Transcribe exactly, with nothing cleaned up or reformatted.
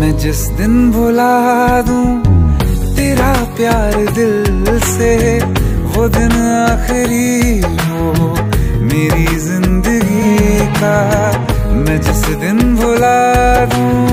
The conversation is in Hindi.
मैं जिस दिन भुला दूं तेरा प्यार दिल से, वो दिन आखिरी हो मेरी जिंदगी का। मैं जिस दिन भुला दूं